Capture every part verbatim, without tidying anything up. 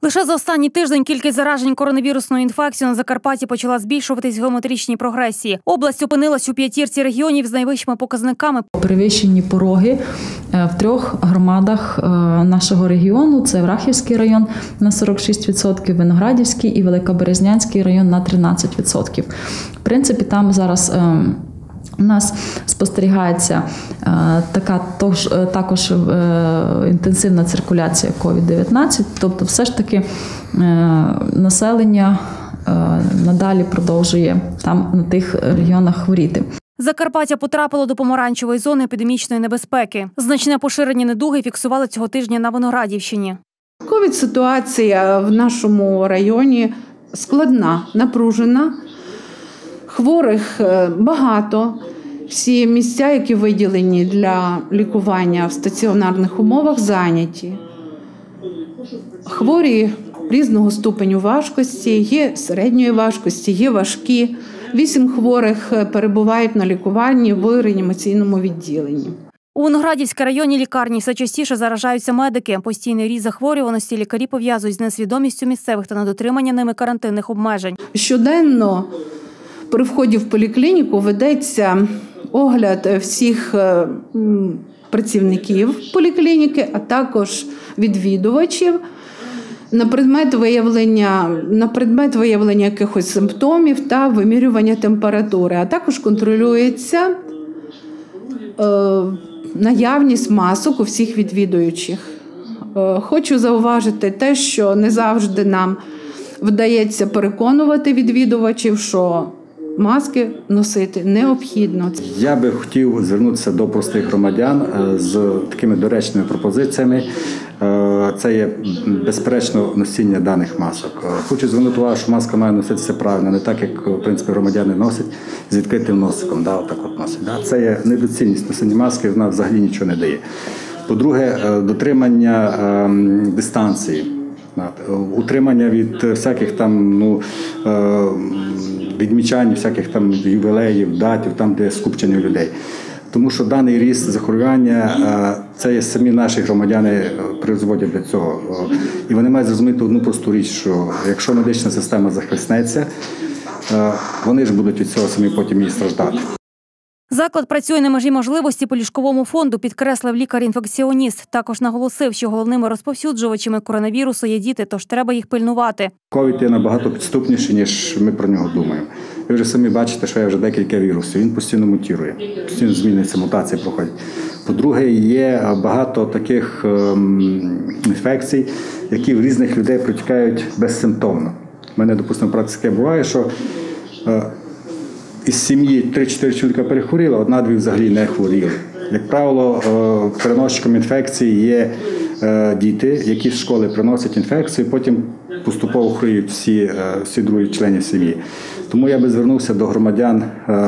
Лише за останній тиждень кількість заражень коронавірусною інфекцією на Закарпатті почала збільшуватись в геометричній прогресії. Область опинилась у п'ятірці регіонів з найвищими показниками. Перевищені пороги в трьох громадах нашого регіону. Це Рахівський район на сорок шість відсотків, Виноградівський і Великоберезнянський район на тринадцять відсотків. В принципі, там зараз у нас спостерігається е, така тож, також е, інтенсивна циркуляція ковід дев'ятнадцять, тобто все ж таки е, населення е, надалі продовжує там на тих регіонах хворіти. Закарпаття потрапило до помаранчевої зони епідемічної небезпеки. Значне поширення недуги фіксували цього тижня на Виноградівщині. Ковід-ситуація в нашому районі складна, напружена. Хворих багато. Всі місця, які виділені для лікування в стаціонарних умовах, зайняті. Хворі різного ступеню важкості, є середньої важкості, є важкі. Вісім хворих перебувають на лікуванні в реанімаційному відділенні. У Виноградівській районній лікарні все частіше заражаються медики. Постійний ріст захворюваності лікарі пов'язують з несвідомістю місцевих та недотримання ними карантинних обмежень. Щоденно при вході в поліклініку ведеться огляд всіх працівників поліклініки, а також відвідувачів на предмет виявлення, на предмет виявлення якихось симптомів та вимірювання температури, а також контролюється е, наявність масок у всіх відвідуючих. Е, хочу зауважити те, що не завжди нам вдається переконувати відвідувачів, що маски носити необхідно. Я би хотів звернутися до простих громадян з такими доречними пропозиціями. Це є безперечно носіння даних масок. Хочу звернути увагу, що маска має носитися правильно, не так, як в принципі громадяни носять з відкритим носиком. Да, отак от носять. Да. Це є недоцільність носіння маски, вона взагалі нічого не дає. По-друге, дотримання е, дистанції. Утримання від всяких там, ну, відмічань, всяких там ювілеїв, датів, там, де скупчення людей. Тому що даний ріст захворювання, це самі наші громадяни призводять до цього. І вони мають зрозуміти одну просту річ, що якщо медична система захиснеться, вони ж будуть від цього самі потім і страждати. Заклад працює на межі можливості по ліжковому фонду, підкреслив лікар-інфекціоніст. Також наголосив, що головними розповсюджувачами коронавірусу є діти, тож треба їх пильнувати. Ковід є набагато підступніший, ніж ми про нього думаємо. Ви вже самі бачите, що є вже декілька вірусів. Він постійно мутірує, постійно змінюється, мутації проходять. По-друге, є багато таких інфекцій, які в різних людей протікають безсимптомно. У мене, допустимо, практика буває, що із сім'ї три-чотири чоловіка перехворіли, одна-дві взагалі не хворіли. Як правило, переносчиком інфекції є діти, які з школи приносять інфекцію, потім поступово хворіють всі, всі другі члени сім'ї. Тому я би звернувся до громадян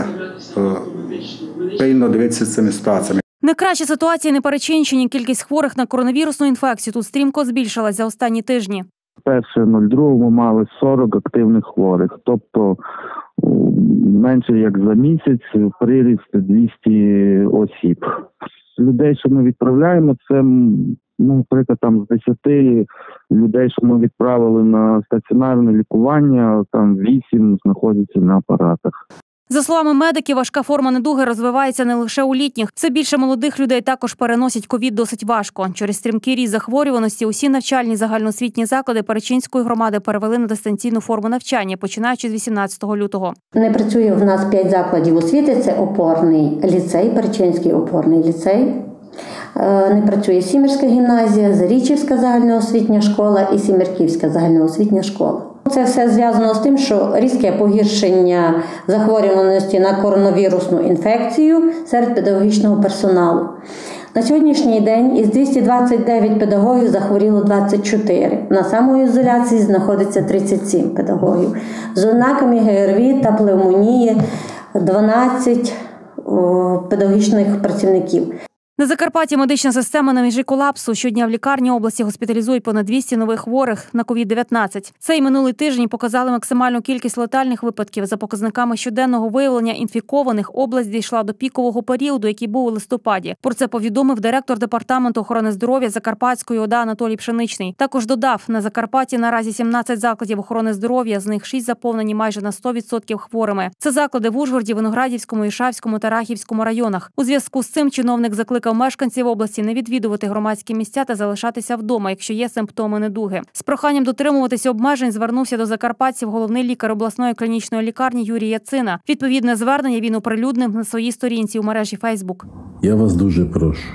пильно дивитися цими ситуаціями. Найкраща ситуація на Перечинщині. Кількість хворих на коронавірусну інфекцію тут стрімко збільшилась за останні тижні. перше нуль другого ми мали сорок активних хворих, тобто менше як за місяць приріст двісті осіб. Людей, що ми відправляємо, це, ну, наприклад, там з десяти людей, що ми відправили на стаціонарне лікування, там вісім знаходяться на апаратах. За словами медиків, важка форма недуги розвивається не лише у літніх. Все більше молодих людей також переносять ковід досить важко. Через стрімкий ріст захворюваності усі навчальні загальноосвітні заклади Перечинської громади перевели на дистанційну форму навчання, починаючи з вісімнадцятого лютого. Не працює в нас п'ять закладів освіти. Це опорний ліцей, Перечинський опорний ліцей. Не працює Сімерська гімназія, Зарічівська загальноосвітня школа і Сімерківська загальноосвітня школа. Це все зв'язано з тим, що різке погіршення захворюваності на коронавірусну інфекцію серед педагогічного персоналу. На сьогоднішній день із двохсот двадцяти дев'яти педагогів захворіло двадцять чотири. На самоізоляції знаходиться тридцять сім педагогів. З ознаками ГРВІ та пневмонії дванадцять педагогічних працівників. На Закарпатті медична система на межі колапсу. Щодня в лікарні області госпіталізують понад двісті нових хворих на ковід дев'ятнадцять. Цей минулий тиждень показали максимальну кількість летальних випадків. За показниками щоденного виявлення інфікованих, область дійшла до пікового періоду, який був у листопаді. Про це повідомив директор департаменту охорони здоров'я Закарпатської ОДА Анатолій Пшеничний. Також додав, на Закарпатті наразі сімнадцять закладів охорони здоров'я, з них шість заповнені майже на сто відсотків хворими. Це заклади в Ужгороді, Виноградівському, Іршавському та Рахівському районах. У зв'язку з цим чиновник закликав мешканців області не відвідувати громадські місця та залишатися вдома, якщо є симптоми недуги. З проханням дотримуватися обмежень звернувся до закарпатців головний лікар обласної клінічної лікарні Юрій Яцина. Відповідне звернення він оприлюднив на своїй сторінці у мережі Фейсбук. Я вас дуже прошу.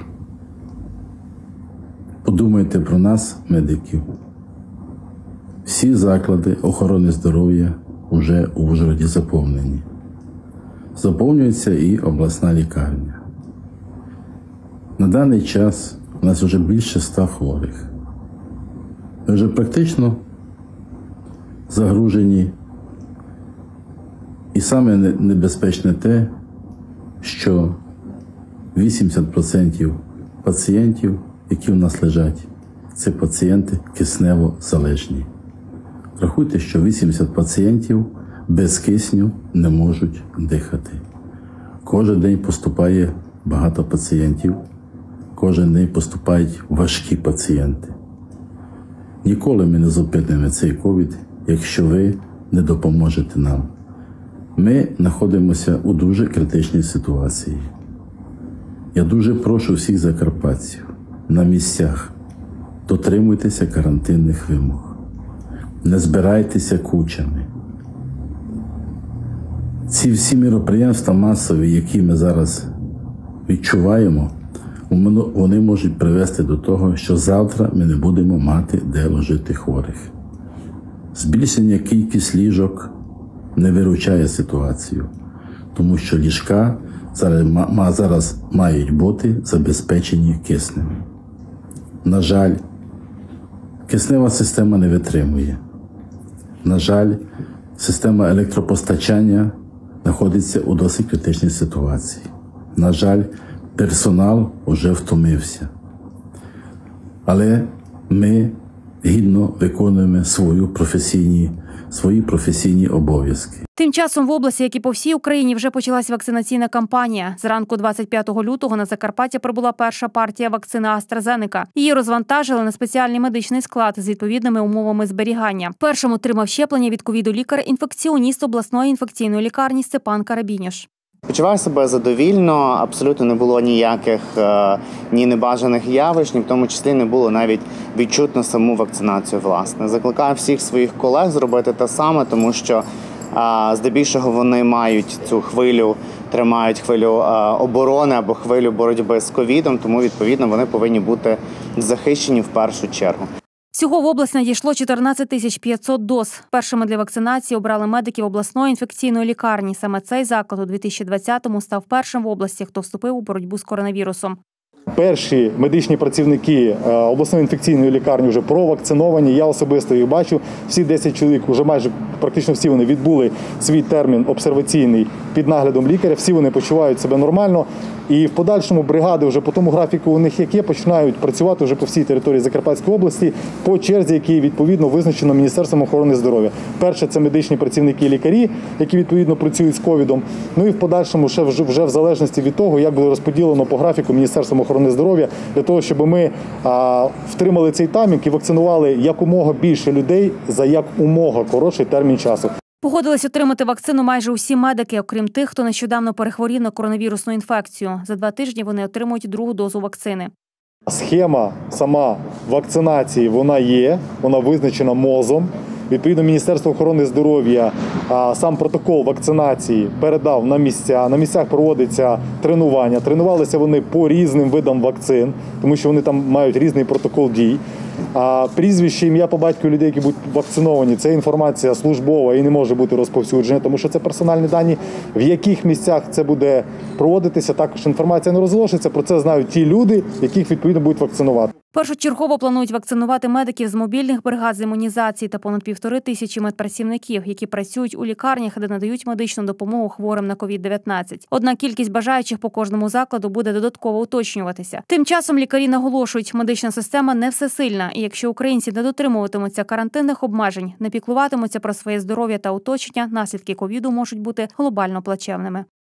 Подумайте про нас, медиків. Всі заклади охорони здоров'я вже у Ужгороді заповнені. Заповнюється і обласна лікарня. На даний час у нас вже більше ста хворих. Ми вже практично загружені. І саме небезпечне те, що вісімдесят відсотків пацієнтів, які у нас лежать, це пацієнти киснево залежні. Рахуйте, що вісімдесят пацієнтів без кисню не можуть дихати. Кожен день поступає багато пацієнтів. Кожен день поступають важкі пацієнти. Ніколи ми не зупинимо цей ковід, якщо ви не допоможете нам. Ми знаходимося у дуже критичній ситуації. Я дуже прошу всіх закарпатців на місцях, дотримуйтеся карантинних вимог, не збирайтеся кучами. Ці всі міроприємства масові, які ми зараз відчуваємо, вони можуть привести до того, що завтра ми не будемо мати де ложити хворих. Збільшення кількості ліжок не виручає ситуацію, тому що ліжка зараз, зараз мають бути забезпечені киснем. На жаль, киснева система не витримує. На жаль, система електропостачання знаходиться у досить критичній ситуації. На жаль, персонал уже втомився. Але ми гідно виконуємо свої професійні, свої професійні обов'язки. Тим часом в області, як і по всій Україні, вже почалась вакцинаційна кампанія. Зранку двадцять п'ятого лютого на Закарпаття прибула перша партія вакцини AstraZeneca. Її розвантажили на спеціальний медичний склад з відповідними умовами зберігання. Першим отримав щеплення від ковіду лікар-інфекціоніст обласної інфекційної лікарні Степан Карабініш. Почуваю себе задовільно, абсолютно не було ніяких е, ні небажаних явищ, ні в тому числі не було навіть відчутно саму вакцинацію, власне. Закликаю всіх своїх колег зробити те саме, тому що е, здебільшого вони мають цю хвилю, тримають хвилю е, оборони або хвилю боротьби з ковідом, тому, відповідно, вони повинні бути захищені в першу чергу. Всього в область надійшло чотирнадцять тисяч п'ятсот доз. Першими для вакцинації обрали медиків обласної інфекційної лікарні. Саме цей заклад у дві тисячі двадцятому став першим в області, хто вступив у боротьбу з коронавірусом. Перші медичні працівники обласної інфекційної лікарні вже провакциновані. Я особисто їх бачу. Всі десять чоловік, вже майже практично всі вони відбули свій термін обсерваційний під наглядом лікаря. Всі вони почувають себе нормально. І в подальшому бригади вже по тому графіку у них як є, починають працювати вже по всій території Закарпатської області по черзі, які відповідно визначено Міністерством охорони здоров'я. Перше – це медичні працівники лікарі, які відповідно працюють з ковідом. Ну і в подальшому ще вже, вже в залежності від того, як було розподілено по графіку Міністерством охорони здоров'я, для того, щоб ми а, втримали цей таймінг і вакцинували якомога більше людей за якомога коротший термін часу. Погодились отримати вакцину майже усі медики, окрім тих, хто нещодавно перехворів на коронавірусну інфекцію. За два тижні вони отримують другу дозу вакцини. Схема сама вакцинації, вона є, вона визначена МОЗом. Відповідно, Міністерство охорони здоров'я сам протокол вакцинації передав на місця. На місцях проводиться тренування. Тренувалися вони по різним видам вакцин, тому що вони там мають різний протокол дій. А прізвище, ім'я по батьку людей, які будуть вакциновані, це інформація службова і не може бути розповсюджена, тому що це персональні дані. В яких місцях це буде проводитися, також інформація не розголошується. Про це знають ті люди, яких відповідно будуть вакцинувати. Першочергово планують вакцинувати медиків з мобільних бригад з імунізації та понад півтори тисячі медпрацівників, які працюють у лікарнях, де надають медичну допомогу хворим на ковід дев'ятнадцять. Однак кількість бажаючих по кожному закладу буде додатково уточнюватися. Тим часом лікарі наголошують, медична система не всесильна, і якщо українці не дотримуватимуться карантинних обмежень, не піклуватимуться про своє здоров'я та оточення, наслідки ковіду можуть бути глобально плачевними.